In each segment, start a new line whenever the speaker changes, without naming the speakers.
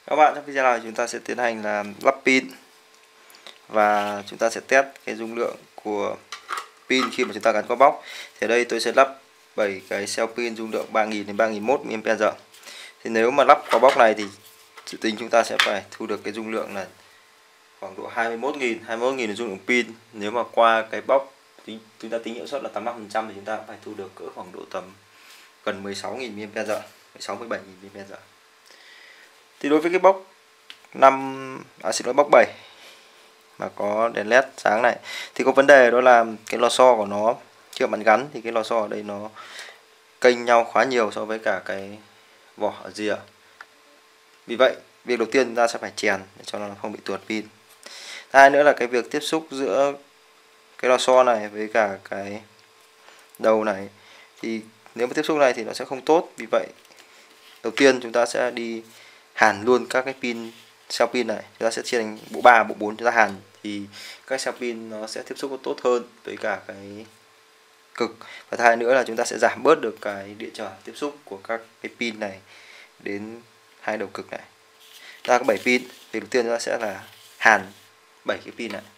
Các bạn, trong video này chúng ta sẽ tiến hành là lắp pin và chúng ta sẽ test cái dung lượng của pin khi mà chúng ta gắn qua bóc. Thì ở đây tôi sẽ lắp 7 cái cell pin dung lượng 3000 đến 3001 mAh. Thì nếu mà lắp qua bóc này thì dự tính chúng ta sẽ phải thu được cái dung lượng là khoảng độ 21.000 dung lượng pin. Nếu mà qua cái bóc chúng ta tính hiệu suất là 85% thì chúng ta phải thu được cỡ khoảng độ tầm gần 16.000 mAh, 17.000 mAh. Thì đối với cái bóc bóc 7 mà có đèn led sáng này thì có vấn đề, đó là cái lò xo của nó khi bạn gắn thì cái lò xo ở đây nó kênh nhau khá nhiều so với cả cái vỏ ở rìa. Vì vậy việc đầu tiên chúng ta sẽ phải chèn để cho nó không bị tuột pin. Hai nữa là cái việc tiếp xúc giữa cái lò xo này với cả cái đầu này, thì nếu mà tiếp xúc này thì nó sẽ không tốt. Vì vậy đầu tiên chúng ta sẽ đi hàn luôn các cái pin, cell pin này chúng ta sẽ chia thành bộ 3, bộ 4 chúng ta hàn, thì các cell pin nó sẽ tiếp xúc tốt hơn với cả cái cực. Và thứ hai nữa là chúng ta sẽ giảm bớt được cái điện trở tiếp xúc của các cái pin này đến hai đầu cực này. Ta có 7 pin, thì đầu tiên chúng ta sẽ là hàn 7 cái pin này.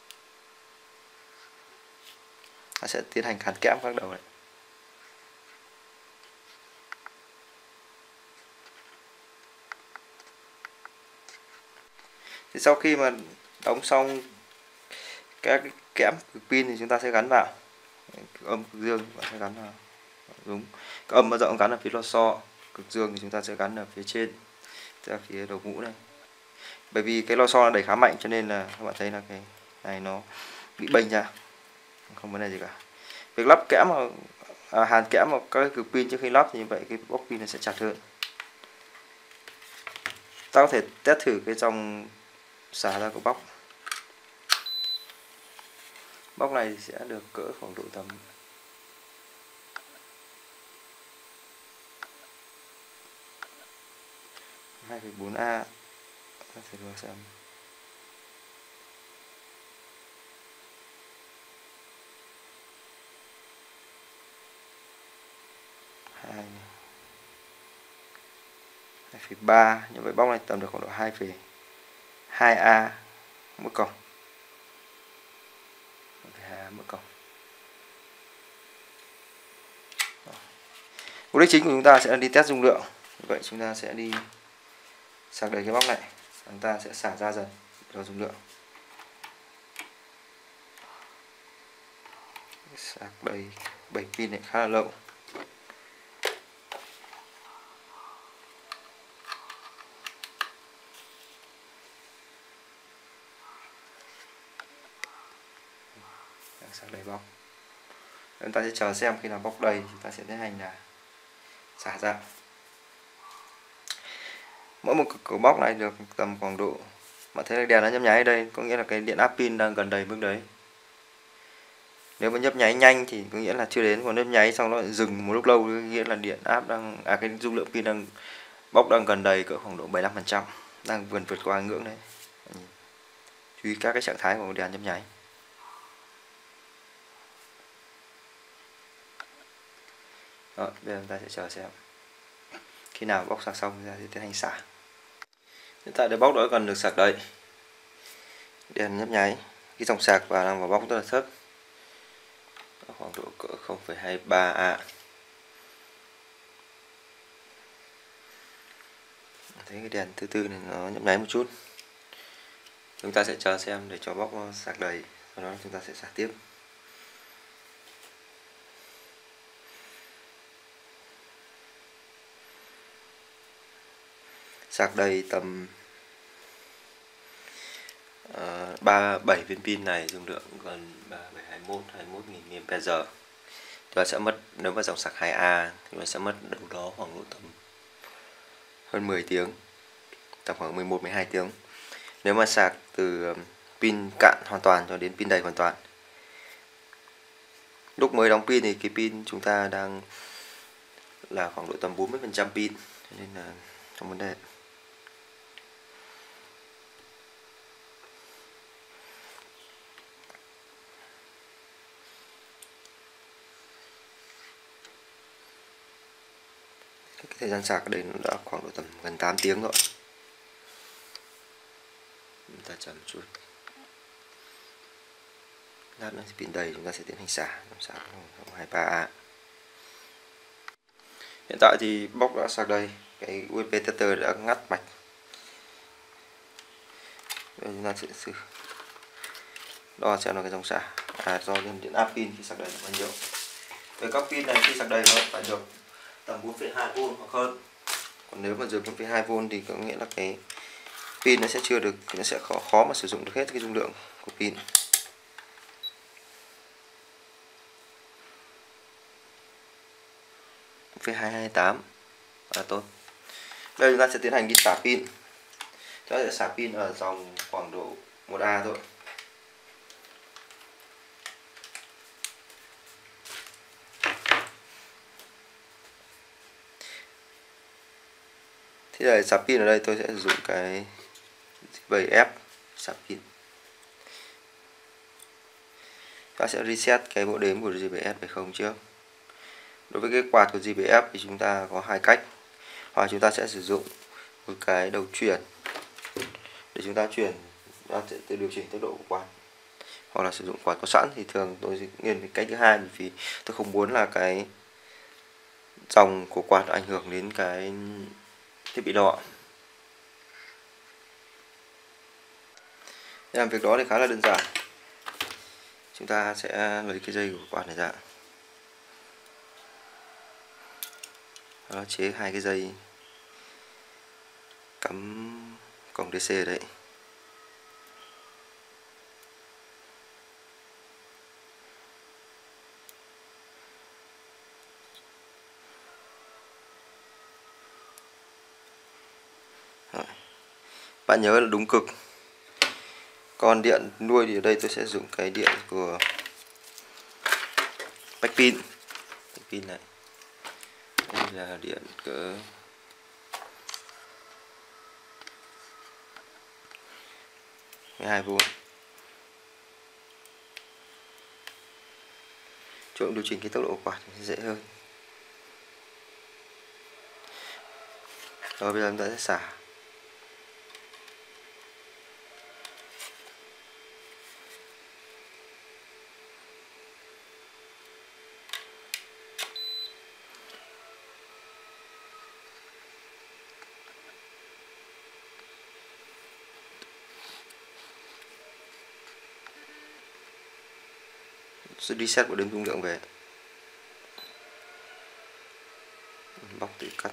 Ta sẽ tiến hành hàn kẽm các đầu này. Thì sau khi mà đóng xong các cái kẽm cực pin thì chúng ta sẽ gắn vào cực âm, cực dương bạn sẽ gắn vào đúng. Cực âm và rộng gắn ở phía lò xo, cực dương thì chúng ta sẽ gắn ở phía trên, ra phía đầu mũ này. Bởi vì cái lò xo nó đẩy khá mạnh cho nên là các bạn thấy là cái này nó bị bênh ra, không vấn đề gì cả. Việc lắp kẽm hàn kẽm vào các cực pin trước khi lắp thì như vậy cái bóc pin nó sẽ chặt hơn. Ta có thể test thử cái dòng xả ra của bóc. Bóc này sẽ được cỡ khoảng độ tầm 2,4A. Ta thử đo xem. Hai 2,3, như vậy bóc này tầm được khoảng độ 2,2A mỗi cổng. 2,2A mỗi cổng. Mục đích chính của chúng ta sẽ là đi test dung lượng. Vậy chúng ta sẽ đi sạc đầy cái bóc này, chúng ta sẽ xả ra dần đo dung lượng. Sạc đầy 7 pin này khá là lâu. Sạc đầy bóc. Chúng ta sẽ chờ xem khi nào bóc đầy chúng ta sẽ tiến hành là xả ra. Mỗi một cửa bóc này được tầm khoảng độ, bạn thấy là đèn nó nhấp nháy ở đây có nghĩa là cái điện áp pin đang gần đầy mức đấy. Nếu mà nhấp nháy nhanh thì có nghĩa là chưa đến, còn nhấp nháy xong nó lại dừng một lúc lâu có nghĩa là điện áp đang cái dung lượng pin đang bóc đang gần đầy cỡ khoảng độ 75%, đang vượt qua ngưỡng đấy. Chú ý các cái trạng thái của đèn nhấp nháy. Rồi, bây giờ chúng ta sẽ chờ xem khi nào bóc sạc xong ra sẽ tiến hành xả. Hiện tại để bóc đã gần được sạc đầy, đèn nhấp nháy, cái dòng sạc vào bóc rất là thấp, khoảng độ cỡ 0,23A. Thấy cái đèn từ từ này nó nhấp nháy một chút. Chúng ta sẽ chờ xem để cho bóc sạc đầy, sau đó chúng ta sẽ xả tiếp. Sạc đầy tầm 7 viên pin này dung lượng gần 21.000 mAh. Chúng ta sẽ mất, nếu mà dòng sạc 2A thì nó sẽ mất đâu đó khoảng độ tầm hơn 10 tiếng, tầm khoảng 11-12 tiếng. Nếu mà sạc từ pin cạn hoàn toàn cho đến pin đầy hoàn toàn. Lúc mới đóng pin thì cái pin chúng ta đang là khoảng độ tầm 40% pin, cho nên là không vấn đề. Cái thời gian sạc ở đây nó đã khoảng độ tầm gần 8 tiếng rồi. ta chờ một chút, lát nữa thì pin đầy chúng ta sẽ tiến hành xả 23A. Hiện tại thì bóc đã sạc đầy, cái USB tether đã ngắt mạch. Bây giờ chúng ta sẽ thử đo xem là cái dòng xả do nhân điện áp pin khi sạc đầy là bao nhiêu. Với các pin này khi sạc đầy nó phải được tầm 4,2V hoặc hơn. Còn nếu mà dưới 4,2V thì có nghĩa là cái pin nó sẽ chưa được, nó sẽ khó mà sử dụng được hết cái dung lượng của pin. Với 228 là tốt. Đây chúng ta sẽ tiến hành đi xả pin. Chúng ta sẽ xả pin ở dòng khoảng độ 1A thôi. Thế để xả pin ở đây tôi sẽ sử dụng cái 7F xả pin. Ta sẽ reset cái bộ đếm của JBS về không trước. Đối với cái quạt của JBF thì chúng ta có hai cách. Hoặc chúng ta sẽ sử dụng một cái đầu chuyển để chúng ta chuyển, ta sẽ tự điều chỉnh tốc độ của quạt. Hoặc là sử dụng quạt có sẵn thì thường tôi sẽ nghiêng về cách thứ hai, vì tôi không muốn là cái dòng của quạt ảnh hưởng đến cái thiết bị đo. Làm việc đó thì khá là đơn giản. Chúng ta sẽ lấy cái dây của quạt này ra, nó chế hai cái dây cắm cổng DC ở đấy. Bạn nhớ là đúng cực. Còn điện nuôi thì ở đây tôi sẽ dùng cái điện của Bacpin. Pin này. Đây là điện cỡ 12V. Chỗ điều chỉnh cái tốc độ quạt thì dễ hơn. Rồi bây giờ chúng ta sẽ xả. Sẽ reset bộ đếm dung lượng về. Bóc tự cắt.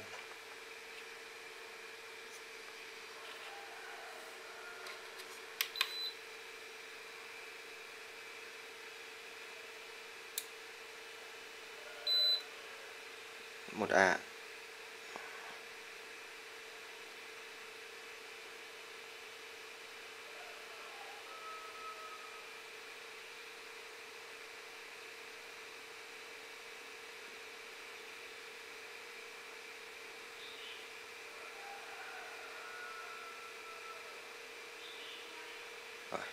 Một A. Rồi.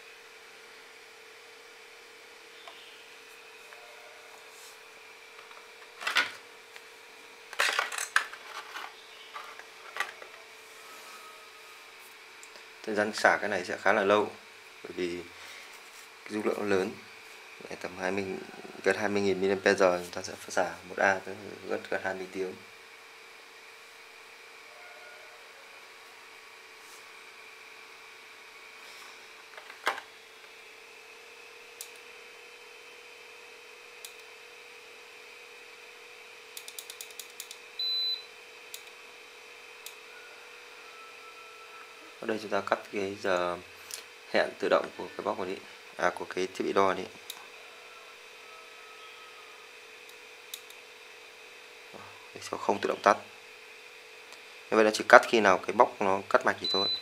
Thời gian xả cái này sẽ khá là lâu, bởi vì cái dung lượng lớn, tầm 20 gần 20.000 mAh chúng ta sẽ phải xả 1A tới gần 20 tiếng. Ở đây chúng ta cắt cái giờ hẹn tự động của cái bóc này đi, của cái thiết bị đo này. Để sẽ không tự động tắt. Như vậy là chỉ cắt khi nào cái bóc nó cắt mạch thì thôi.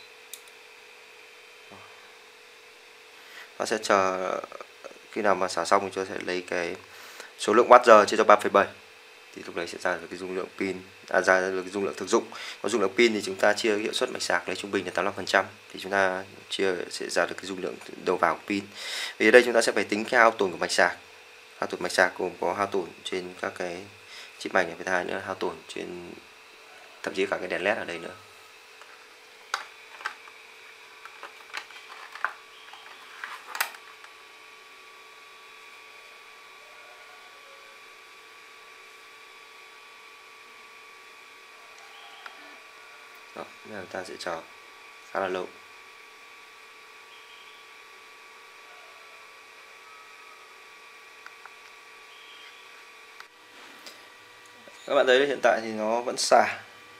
Nó sẽ chờ khi nào mà xả xong thì chúng ta sẽ lấy cái số lượng Wh chia cho 3,7 thì lúc đấy sẽ ra được cái dung lượng pin, ra được cái dung lượng thực dụng. Còn dung lượng pin thì chúng ta chia hiệu suất mạch sạc lấy trung bình là 85%, thì chúng ta chia sẽ ra được cái dung lượng đầu vào của pin. Vì ở đây chúng ta sẽ phải tính cái hao tổn của mạch sạc. Hao tổn mạch sạc gồm có hao tổn trên các cái chip mạch này, với thứ hai nữa là hao tổn trên thậm chí cả cái đèn led ở đây nữa. Đó, bây giờ ta sẽ chờ khá là lâu. Các bạn thấy hiện tại thì nó vẫn xả,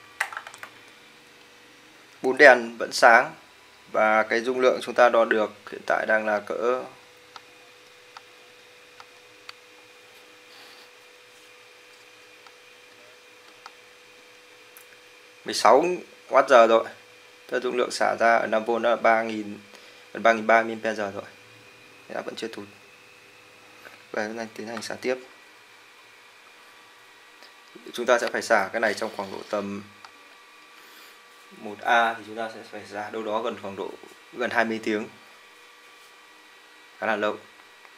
4 đèn vẫn sáng, và cái dung lượng chúng ta đo được hiện tại đang là cỡ 16W rồi. Tức dung lượng xả ra ở 5V đó là 3000, gần 3300 mAh rồi. Thế vẫn chưa tụt. Và chúng ta tiến hành xả tiếp. Chúng ta sẽ phải xả cái này trong khoảng độ tầm 1A thì chúng ta sẽ phải xả đâu đó gần 20 tiếng. Khá là lâu.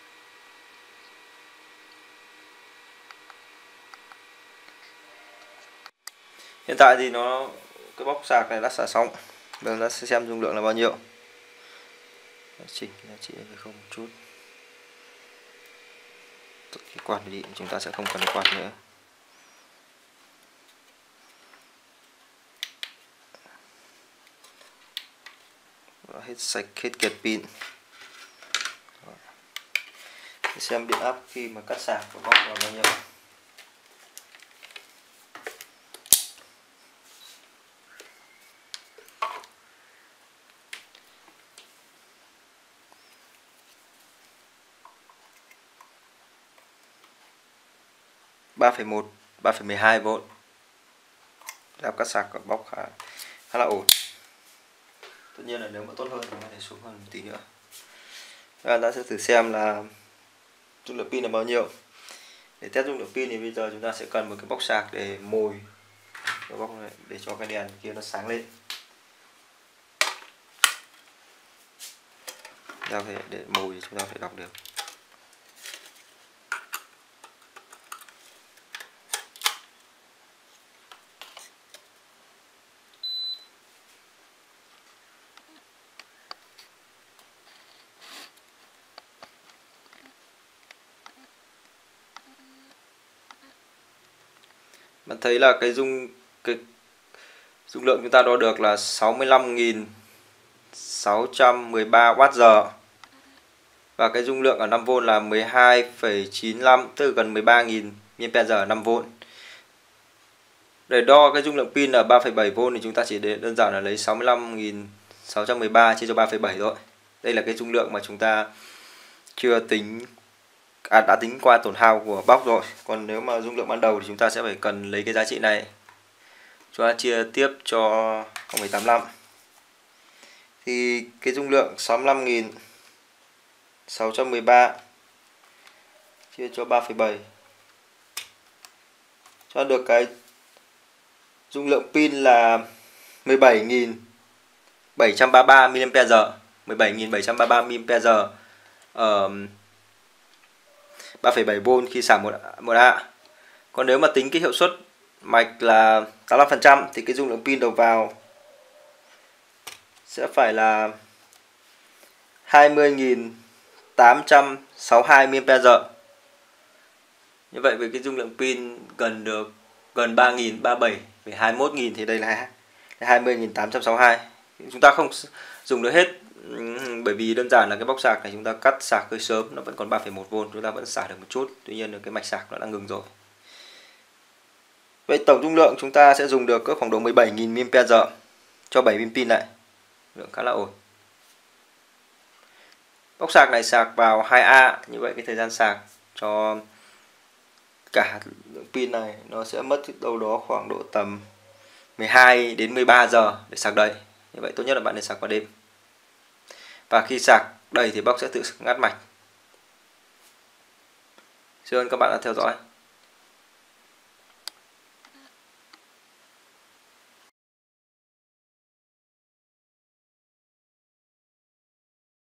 Hiện tại thì cái bóc sạc này đã xả xong. Bây giờ ta sẽ xem dung lượng là bao nhiêu. Chỉnh giá trị này không một chút. Tắt cái quạt đi, chúng ta sẽ không cần quạt nữa. Hết sạch, hết kiệt pin. Để xem điện áp khi mà cắt sạc của bóc là bao nhiêu. ba phẩy 3,12V. Áp cắt sạc của bóc khá là ổn. Tất nhiên là nếu mà tốt hơn thì có thể xuống hơn một tí nữa. Ta sẽ thử xem là dung lượng pin là bao nhiêu. Để test dung lượng pin thì bây giờ chúng ta sẽ cần một cái bóc sạc để mồi cái bóc này, để cho cái đèn kia nó sáng lên. Ta phải để mồi thì chúng ta phải đọc được. Bạn thấy là cái dung lượng chúng ta đo được là 65.613Wh. Và cái dung lượng ở 5V là 12,95, tức là gần 13.000 mAh 5V. Để đo cái dung lượng pin là 3,7V thì chúng ta chỉ đơn giản là lấy 65.613 chia cho 3,7 thôi. Đây là cái dung lượng mà chúng ta chưa tính, đã tính qua tổn hao của bóc rồi. Còn nếu mà dung lượng ban đầu thì chúng ta sẽ phải cần lấy cái giá trị này, chúng ta chia tiếp cho 0,85. Thì cái dung lượng 65.613 chia cho 3,7 cho được cái dung lượng pin là 17.733 mAh. 17.733 mAh ở 3,7V khi xả 1A. Còn nếu mà tính cái hiệu suất mạch là 85% thì cái dung lượng pin đầu vào sẽ phải là 20.862 mAh. Như vậy với cái dung lượng pin gần 3.000, 37,21.000 thì đây là 20.862. Chúng ta không dùng được hết, bởi vì đơn giản là cái bóc sạc này chúng ta cắt sạc hơi sớm, nó vẫn còn 3,1V, chúng ta vẫn xả được một chút, tuy nhiên là cái mạch sạc nó đã ngừng rồi. Vậy tổng dung lượng chúng ta sẽ dùng được cỡ khoảng độ 17.000 mAh cho 7 pin pin này, lượng khá là ổn. Bóc sạc này sạc vào 2A, như vậy cái thời gian sạc cho cả lượng pin này nó sẽ mất đâu đó khoảng độ tầm 12 đến 13 giờ để sạc đầy. Như vậy tốt nhất là bạn nên sạc vào đêm. Và khi sạc đầy thì bóc sẽ tự ngắt mạch. Xin ơn các bạn đã theo dõi.